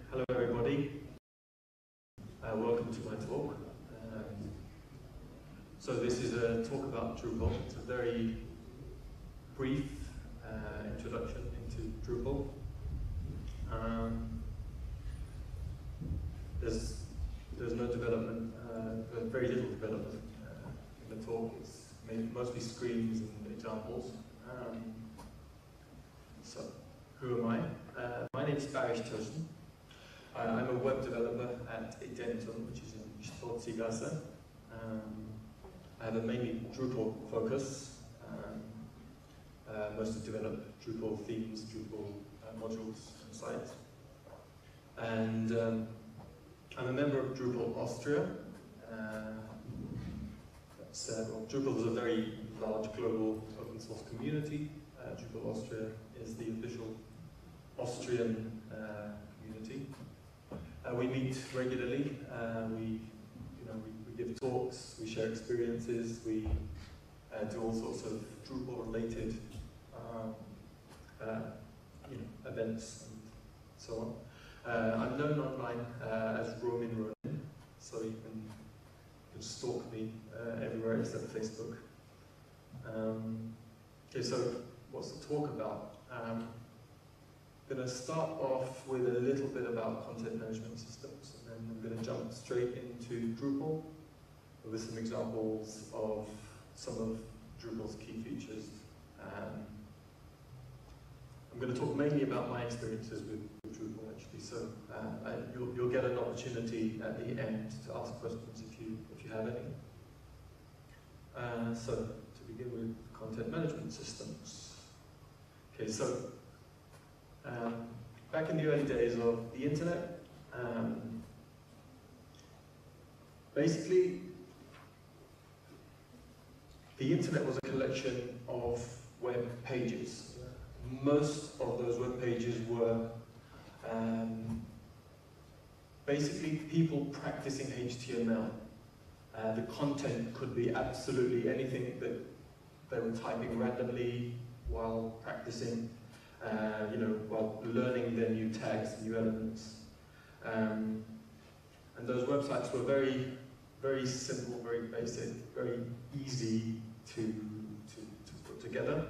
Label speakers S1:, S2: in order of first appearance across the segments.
S1: Hello everybody, welcome to my talk. So this is a talk about Drupal. It's a very brief introduction into Drupal. There's no development, very little development in the talk. It's mostly screens and examples. So, who am I? My name is Barish Tosin. I'm a web developer at Identon, which is in Stottzigasse. I have a mainly Drupal focus. Mostly develop Drupal themes, Drupal modules and sites. And I'm a member of Drupal Austria. Well, Drupal is a very large global open source community. Drupal Austria is the official Austrian community. We meet regularly. We give talks. We share experiences. We do all sorts of Drupal-related events and so on. I'm known online as Romin Ronin, so you can stalk me everywhere except Facebook. Okay, so what's the talk about? I'm going to start off with a little bit about content management systems, and then I'm going to jump straight into Drupal with some examples of some of Drupal's key features. I'm going to talk mainly about my experiences with Drupal, actually. So you'll get an opportunity at the end to ask questions if you have any. So to begin with, content management systems. Okay, so back in the early days of the internet, basically the internet was a collection of web pages. Most of those web pages were basically people practicing HTML. The content could be absolutely anything that they were typing randomly while practicing, while learning their new tags, new elements. And those websites were very, very simple, very basic, very easy to put together.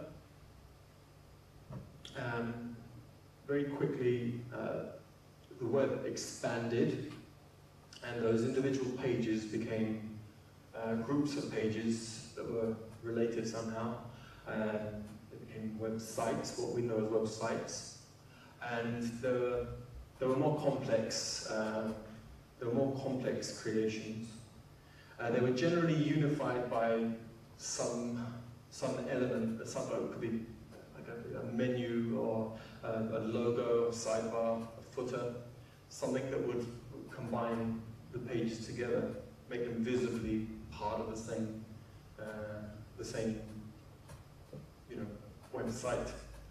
S1: Very quickly, the web expanded, and those individual pages became groups of pages that were related somehow. They became websites, what we know as websites, and they were more complex. They were more complex creations. They were generally unified by some element. It could be like a menu or a logo, a sidebar, a footer, something that would combine the pages together, make them visibly part of the same website.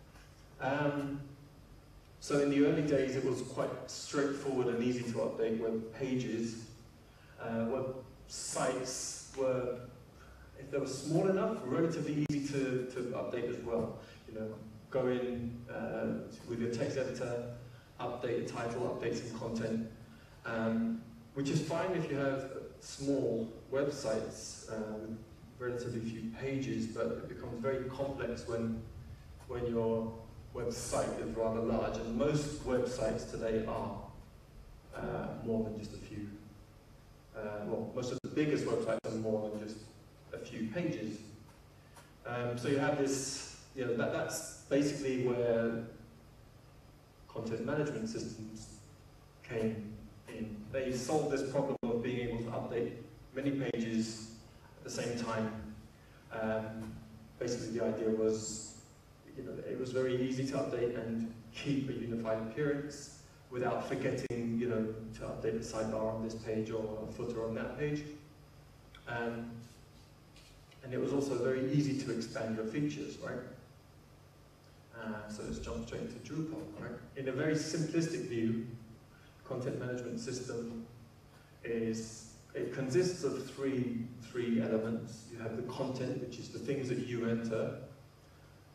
S1: So in the early days, it was quite straightforward and easy to update web pages. Websites were, if they were small enough, relatively easy to update as well. Go in with your text editor, update the title, update some content, which is fine if you have small websites with relatively few pages, but it becomes very complex when your website is rather large, and most websites today are more than just a few. Well, most of the biggest websites are more than just a few pages. So you have this, that's basically where content management systems came in. They solved this problem of being able to update many pages at the same time. Basically the idea was, it was very easy to update and keep a unified appearance without forgetting, to update the sidebar on this page or a footer on that page. And it was also very easy to expand your features, right? So let's jump straight into Drupal, right? In a very simplistic view, content management system it consists of three elements. You have the content, which is the things that you enter,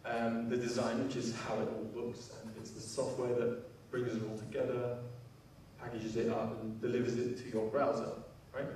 S1: the design, which is how it all looks, and it's the software that brings it all together, packages it up and delivers it to your browser, right?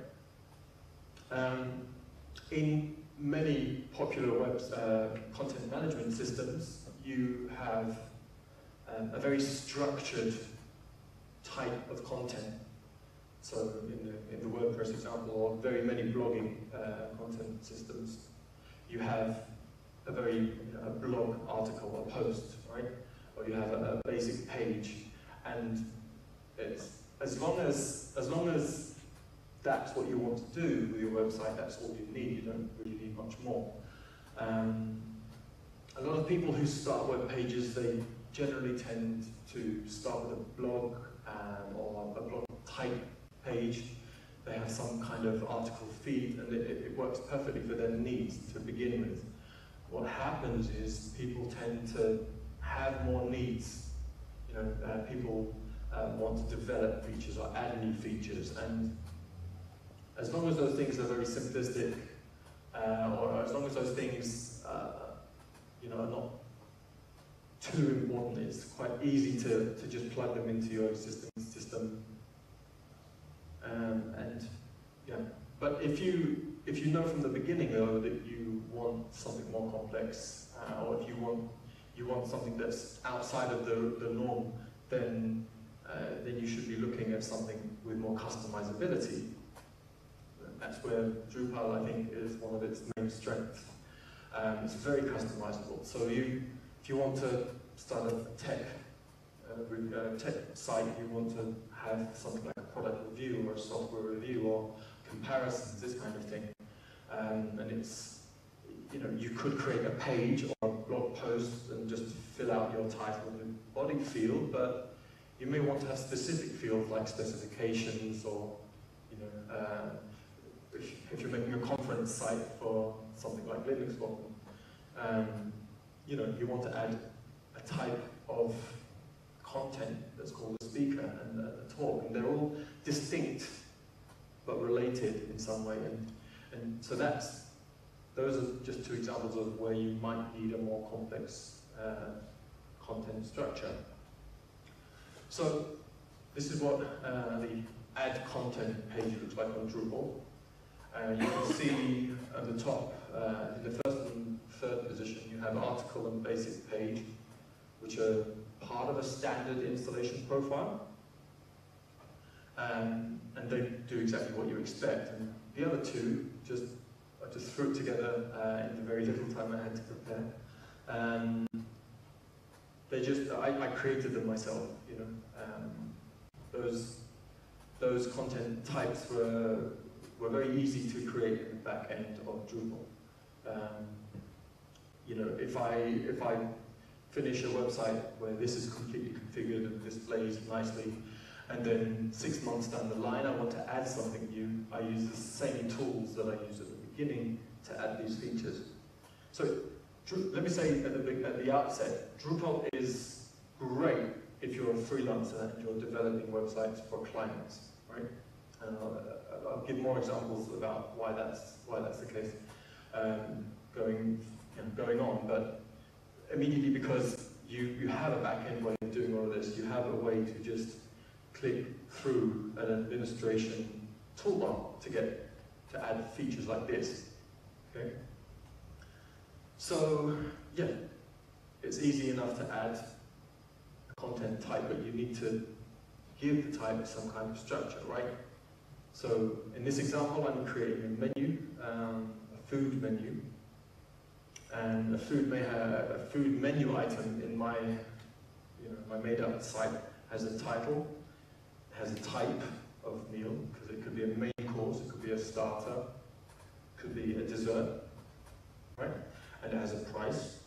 S1: In many popular web content management systems, you have a very structured type of content. So in the WordPress example, or very many blogging content systems, you have a blog article or post, right? Or you have a basic page, and it's as long as that's what you want to do with your website, that's all you need. You don't really need much more. A lot of people who start web pages, they generally tend to start with a blog or a blog type page. They have some kind of article feed, and it works perfectly for their needs to begin with. What happens is people tend to have more needs. You know, people want to develop features or add new features, and as long as those things are very simplistic, or as long as those things, you know, are not too important, it's quite easy to just plug them into your existing system. And yeah, but if you know from the beginning though that you want something more complex, or if you want something that's outside of the norm, then you should be looking at something with more customizability. That's where Drupal, I think, is one of its main strengths. It's very customizable. So if you want to start a tech site, you want to have something like a product review or a software review or comparisons, this kind of thing. And it's, you know, you could create a page or a blog post and just fill out your title and body field, but you may want to have specific fields like specifications, or, you know, if you're making a conference site for something like Linux, you know, you want to add a type of content that's called a speaker and a talk, and they're all distinct but related in some way. And so those are just two examples of where you might need a more complex content structure. So this is what the add content page looks like on Drupal. You can see at the top, in the first and third position, you have article and basic page, which are part of a standard installation profile. And they do exactly what you expect. And the other two, I just threw it together in the very little time I had to prepare. I created them myself, you know. Those content types were very easy to create in the back end of Drupal. You know, if I finish a website where this is completely configured and displays nicely, and then 6 months down the line I want to add something new, I use the same tools that I used at the beginning to add these features. So let me say at the outset, Drupal is great if you're a freelancer and you're developing websites for clients, right? And I'll give more examples about why that's the case going on. But immediately, because you have a back-end way of doing all of this, you have a way to just click through an administration toolbar to add features like this. Okay. So yeah, it's easy enough to add a content type, but you need to give the type some kind of structure, right? So in this example, I'm creating a menu, a food menu, and a food menu item in my made-up site has a title, has a type of meal, because it could be a main course, it could be a starter, it could be a dessert, right? And it has a price,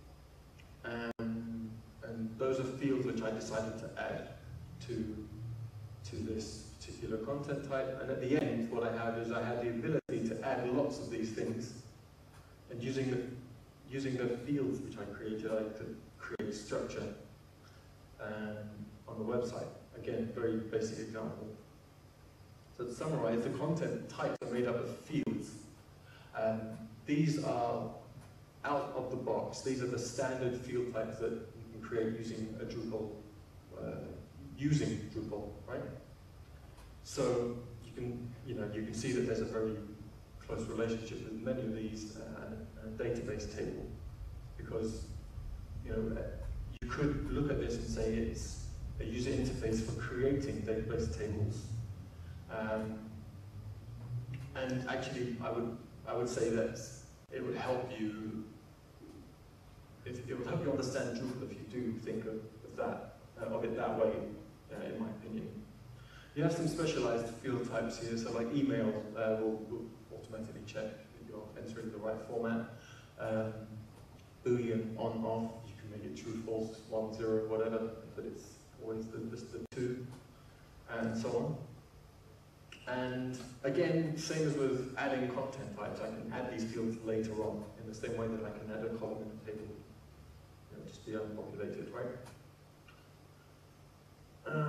S1: and those are fields which I decided to add to this particular content type. And at the end, what I had is I had the ability to add lots of these things, and using the fields which I created, I could create structure on the website. Again, very basic example. So to summarize, the content types are made up of fields. These are out of the box. These are the standard field types that you can create using a Drupal, right? So you can see that there's a very close relationship with many of these and a database table, because you could look at this and say it's a user interface for creating database tables. And actually, I would say that it would help you. It would help you understand Drupal if you do think of it that way, in my opinion. You have some specialized field types here, so like email will automatically check that you're entering the right format. Boolean on, off, you can make it true, false, 1, 0, whatever, but it's always just the 2, and so on. And again, same as with adding content types, I can add these fields later on, in the same way that I can add a column in a table. It'll just be unpopulated, right? Right. I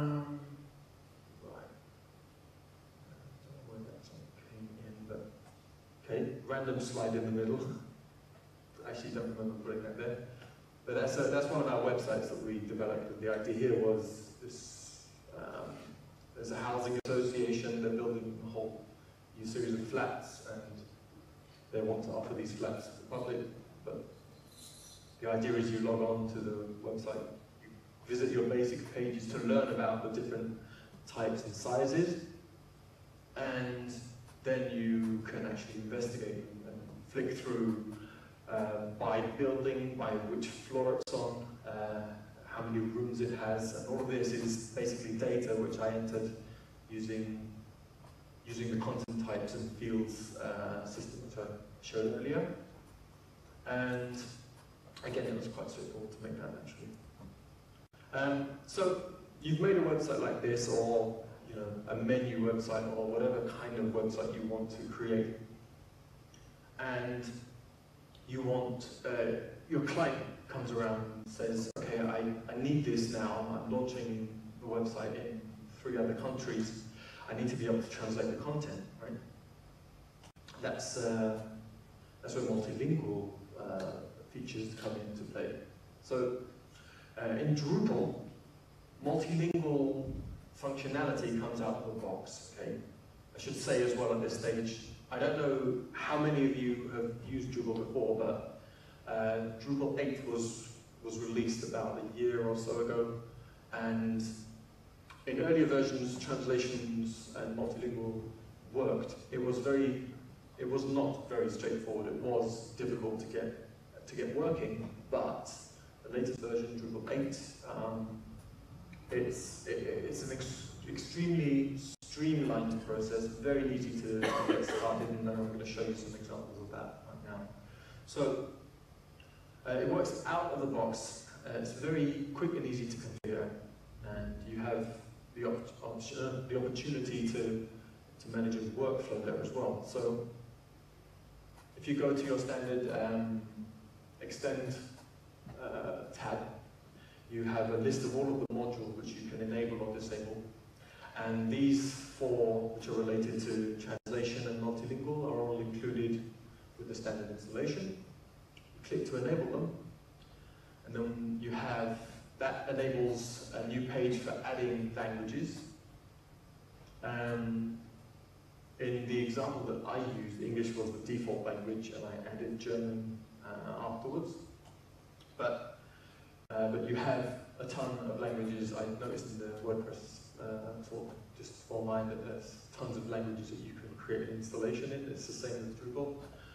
S1: don't know where that came in, but okay, random slide in the middle. I actually don't remember putting that there. But that's one of our websites that we developed. And the idea here was this, there's a housing association, they're building a whole new series of flats, and they want to offer these flats to the public. But the idea is you log on to the website, you visit your basic pages to learn about the different types and sizes, and then you can actually investigate and flick through by building, by which floor it's on, how many rooms it has, and all of this is basically data which I entered using the content types and fields system which I showed earlier. And again, it was quite straightforward to make that actually. So you've made a website like this, or a menu website, or whatever kind of website you want to create, and you want your client comes around and says, okay, I need this now, I'm launching the website in 3 other countries, I need to be able to translate the content, right? That's where multilingual features come into play. So in Drupal, multilingual functionality comes out of the box, okay? I should say as well at this stage, I don't know how many of you have used Drupal before, but Drupal 8 was released about a year or so ago, and in earlier versions, translations and multilingual worked. It was not very straightforward. It was difficult to get working, but the latest version, Drupal 8, it's an extremely streamlined process, very easy to get started, and I'm going to show you some examples of that right now. So it works out of the box. It's very quick and easy to configure, and you have the opportunity to manage a workflow there as well. So if you go to your standard Extend tab, you have a list of all of the modules which you can enable or disable. And these 4, which are related to translation and multilingual, are all included with the standard installation. You click to enable them, and then you have, that enables a new page for adding languages. In the example that I used, English was the default language, and I added German afterwards. But you have a ton of languages. I noticed in the WordPress talk just for mine that there's tons of languages that you can create an installation in. It's the same as Drupal.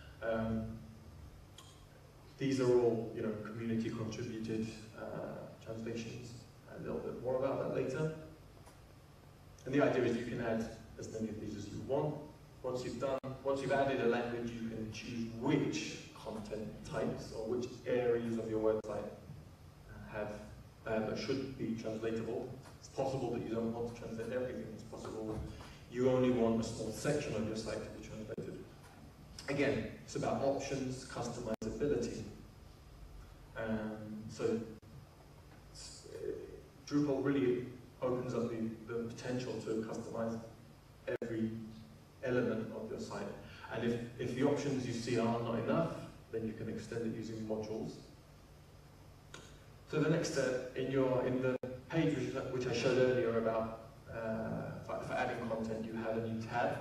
S1: These are all community contributed translations. A little bit more about that later. And the idea is you can add as many of these as you want. Once you've added a language, you can choose which content types or which areas of your website that should be translatable. It's possible that you don't want to translate everything. It's possible you only want a small section of your site to be translated. Again, it's about options, customizability. So Drupal really opens up the potential to customize every element of your site. And if the options you see are not enough, then you can extend it using modules. So the next step in the page which I showed earlier about for adding content, you have a new tab.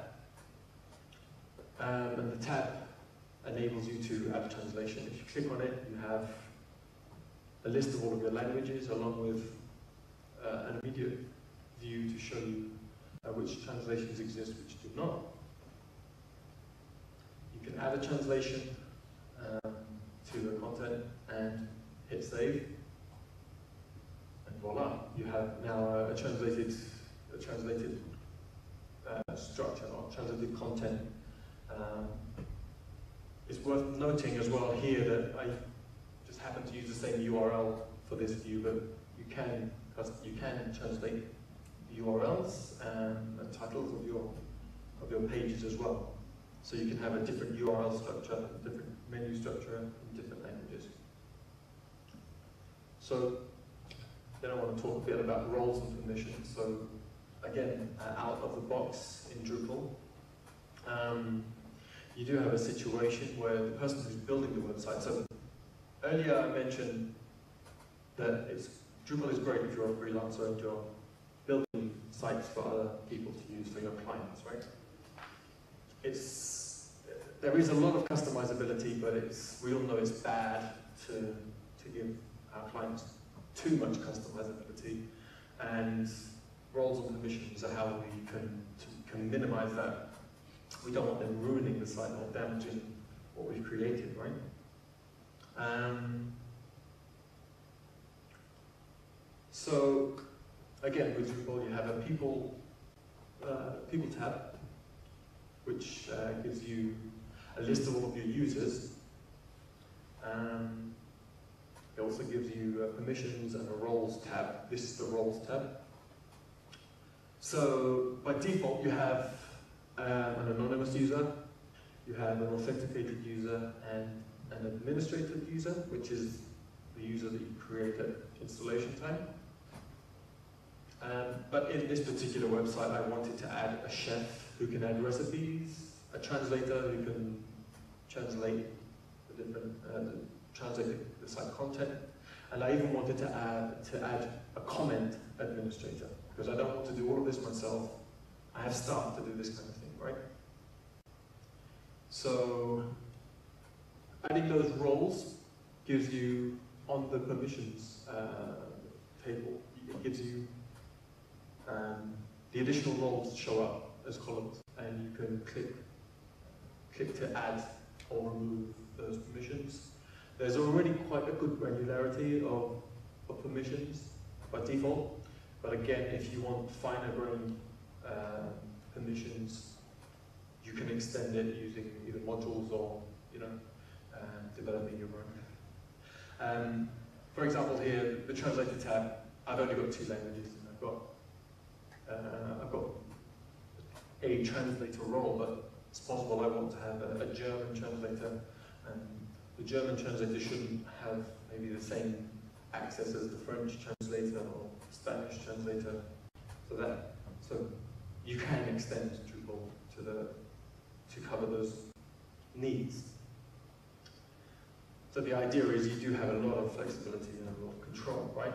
S1: And the tab enables you to add translation. If you click on it, you have a list of all of your languages along with an immediate view to show you which translations exist, which do not. You can add a translation to the content and hit save, and voila, you have now a translated structure or translated content. It's worth noting as well here that I just happen to use the same URL for this view, but you can translate URLs and titles of your pages as well. So you can have a different URL structure, a different menu structure in different languages. So then I want to talk a bit about roles and permissions. So again, out of the box in Drupal, you do have a situation where the person who's building the website, so earlier I mentioned that Drupal is great if you're a freelancer and you're building sites for other people to use, for your clients, right? There is a lot of customizability, but we all know it's bad to give our clients too much customizability, and roles and permissions are how we can minimize that. We don't want them ruining the site or damaging what we've created, right? So again, with Drupal, you have a people tab, which gives you a list of all of your users. It also gives you permissions and a roles tab. This is the roles tab. So by default, you have an anonymous user, you have an authenticated user, and an administrative user, which is the user that you create at installation time. But in this particular website, I wanted to add a chef who can add recipes, a translator who can translate the site content, and I even wanted to add a comment administrator, because I don't want to do all of this myself. I have staff to do this kind of thing, right? So adding those roles gives you, on the permissions table, it gives you the additional roles show up as columns, and you can click to add or remove those permissions. There's already quite a good granularity of permissions by default, but again, if you want finer-grained permissions, you can extend it using either modules or developing your own. For example, here the translator tab. I've only got 2 languages. I've got a translator role, but it's possible I want to have a German translator, and the German translator shouldn't have maybe the same access as the French translator or Spanish translator. So you can extend Drupal to cover those needs. So the idea is you do have a lot of flexibility and a lot of control, right?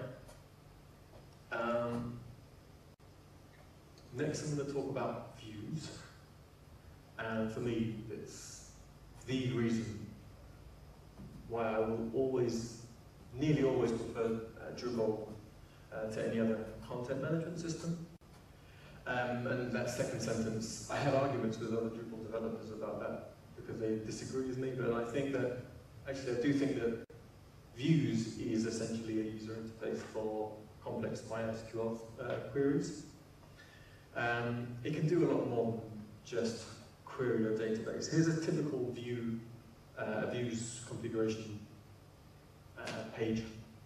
S1: Next, I'm going to talk about views. And for me, it's the reason why I will nearly always prefer Drupal to any other content management system. And that second sentence, I had arguments with other Drupal developers about that because they disagree with me, but I do think that views is essentially a user interface for complex MySQL queries. It can do a lot more than just query your database. Here's a typical views configuration page,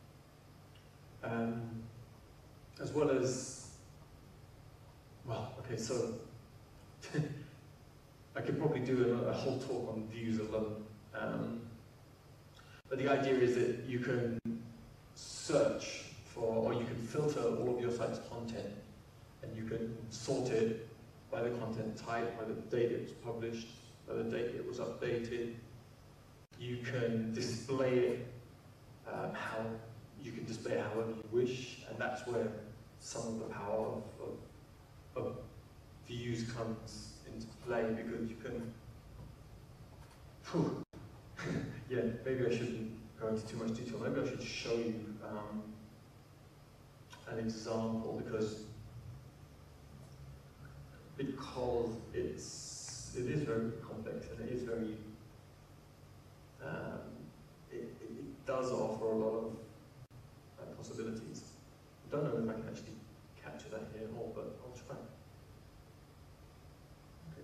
S1: as well as, so I could probably do a whole talk on views alone. But the idea is that you can search for, or you can filter all of your site's content, and you can sort it by the content type, by the date it was published, by the date it was updated. You can display it you can display it however you wish, and that's where some of the power of views comes into play, because you can, whew, yeah, maybe I shouldn't go into too much detail. Maybe I should show you an example, because it is very complex, and it is very it does offer a lot of possibilities. I don't know if I can actually capture that here at all, but I'll try. Okay.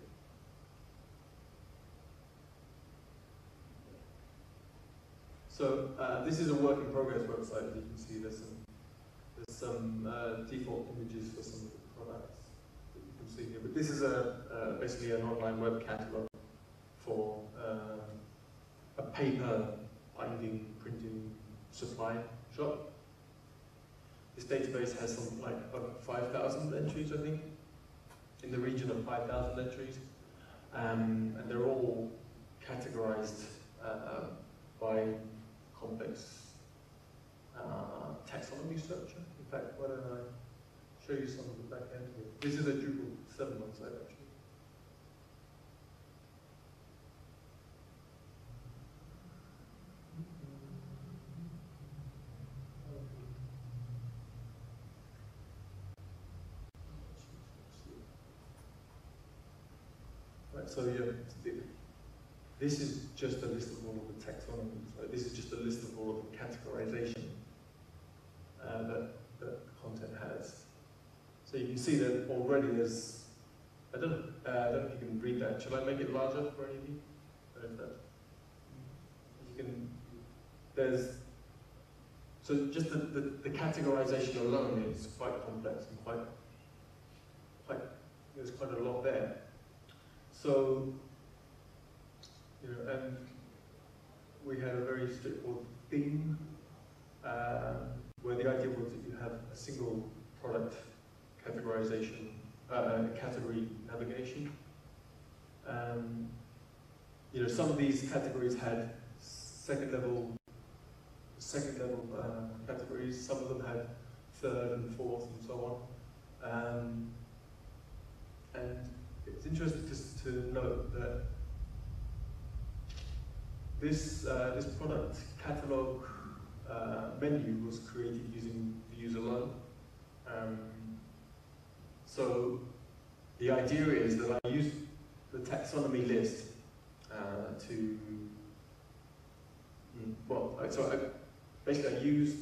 S1: So this is a work in progress website. As you can see, there's some default images for some of the products that you can see here. But this is basically an online web catalog for a paper binding, printing supply shop. This database has something like about 5,000 entries, I think, in the region of 5,000 entries. And they're all categorized by complex taxonomy structure. In fact, why don't I show you some of the back end here. This is a Drupal 7 website, actually. Right, so yeah, this is just a list of all of the taxonomies. Right? This is just a list of all of the categorization that content has. So you can see that already there's, I don't know if you can read that. Should I make it larger for any of you? I don't know if that, you can, so just the categorization alone is quite complex and there's quite a lot there. So, and we had a very straightforward theme, where the idea was that you have a single product categorization, category navigation. Some of these categories had second level categories. Some of them had third and fourth, and so on. And it's interesting to note that this product catalog menu was created using views alone. So the idea is that I use the taxonomy list basically I used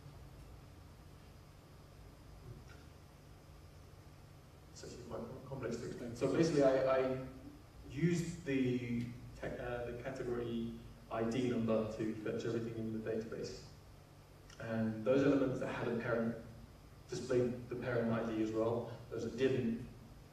S1: it's actually quite complex to explain. So basically I used the category ID number to fetch everything in the database. And those elements that had a parent displayed the parent ID as well. Those that didn't,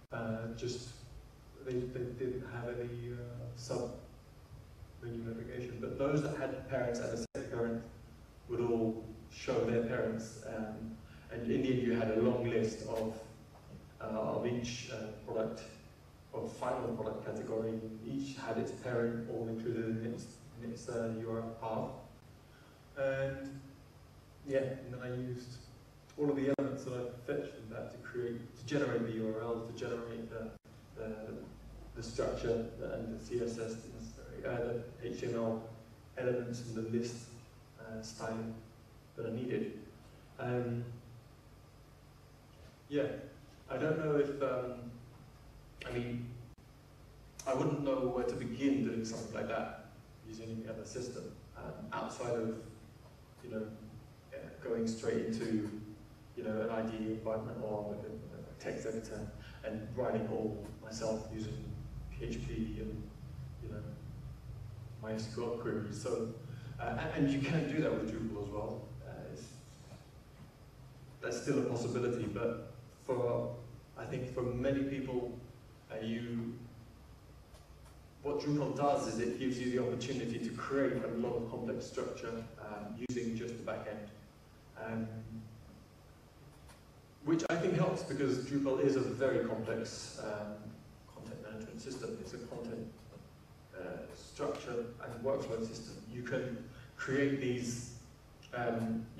S1: they didn't have any sub-menu navigation. But those that had parents and a second parent would all show their parents. And in the end, you had a long list of each product, or final product category. Each had its parent all included in its URL path. And yeah, and then I used all of the elements that I fetched from that to generate the URLs, to generate the structure and the CSS necessary, the HTML elements and the list style that are needed. Yeah, I don't know if, I wouldn't know where to begin doing something like that using any other system outside of, going straight into, an IDE environment or a text editor and writing all myself using PHP and, MySQL queries. So, and you can do that with Drupal as well. That's still a possibility, but I think for many people, what Drupal does is it gives you the opportunity to create a lot of complex structure using just the back end. Which I think helps, because Drupal is a very complex content management system. It's a content structure and workflow system. You can create these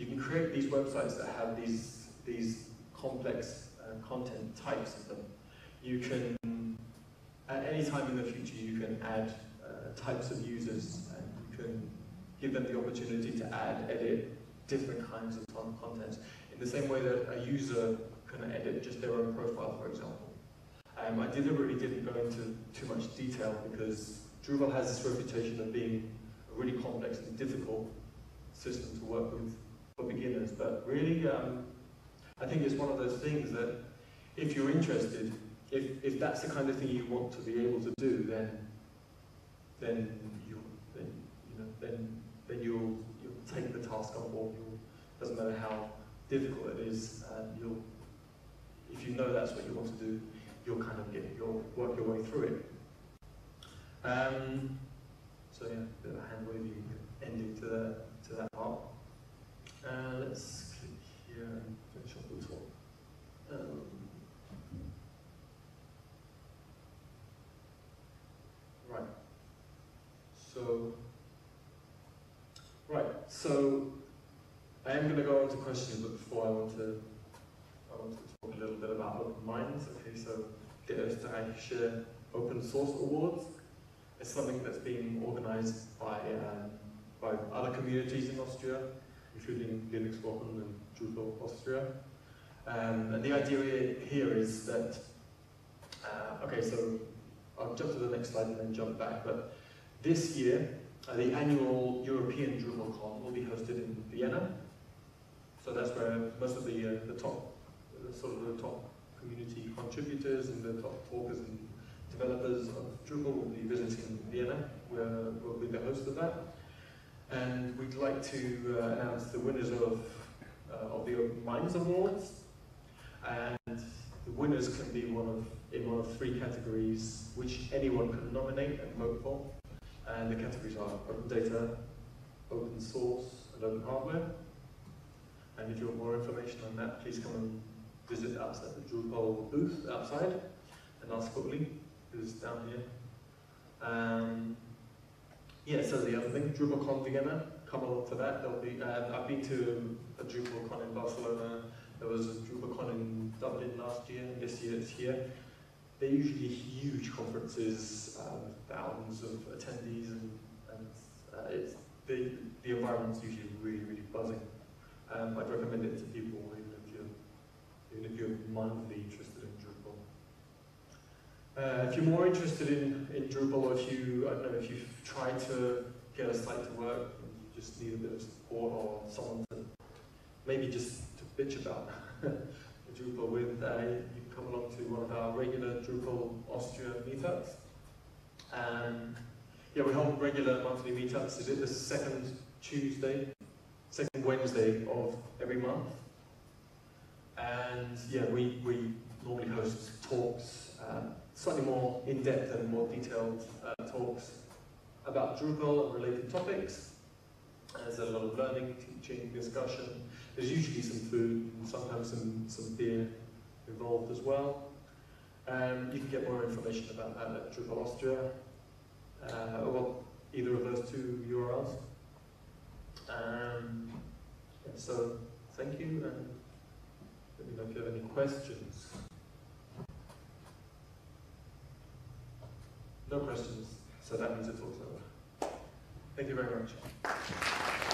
S1: websites that have these complex content types of them. You can, at any time in the future, you can add types of users, and you can give them the opportunity to add, edit different kinds of content in the same way that a user can edit just their own profile, for example. I deliberately didn't go into too much detail because Drupal has this reputation of being a really complex and difficult system to work with for beginners, but really I think it's one of those things that if you're interested, if that's the kind of thing you want to be able to do, then you'll take the task on board. Doesn't matter how difficult it is, if you know that's what you want to do, you'll kind of work your way through it. So yeah, a bit of a hand wavy ending to that part. Let's click here and finish off the talk. So I am going to go on to questions, but before I want to talk a little bit about Open Minds. Okay, so the Österreichische Open Source Awards. It's something that's being organized by other communities in Austria, including Linux Wochen and Drupal Austria. And the idea here is that, okay, so I'll jump to the next slide and then jump back, but this year, the annual European DrupalCon will be hosted in Vienna. So that's where most of the top community contributors and the top talkers and developers of Drupal will be visiting Vienna, where we'll be the host of that. And we'd like to announce the winners of the Open Minds Awards. And the winners can be in one of three categories, which anyone can nominate and vote for. And the categories are open data, open source, and open hardware. And if you want more information on that, please come and visit us at the Drupal booth outside and ask for Uli, who's down here. Yeah, so the other thing, DrupalCon Vienna, come along to that. There'll be, I've been to a DrupalCon in Barcelona. There was a DrupalCon in Dublin last year, and this year it's here. They're usually huge conferences, thousands of attendees, and the environment's usually really, really buzzing. I'd recommend it to people even if you're mildly interested in Drupal. If you're more interested in Drupal, or if you've tried to get a site to work and you just need a bit of support or someone to maybe just to bitch about Drupal with, you can come along to one of our regular Drupal Austria meetups. Yeah, we hold regular monthly meetups. Is it the second Wednesday of every month? And yeah, we normally host talks, slightly more in-depth and more detailed talks about Drupal and related topics. There's a lot of learning, teaching, discussion. There's usually some food and sometimes some beer involved as well. You can get more information about that at Drupal Austria, or either of those two URLs. Yeah, so thank you, and let me know if you have any questions. No questions, so that means it's all over. Thank you very much.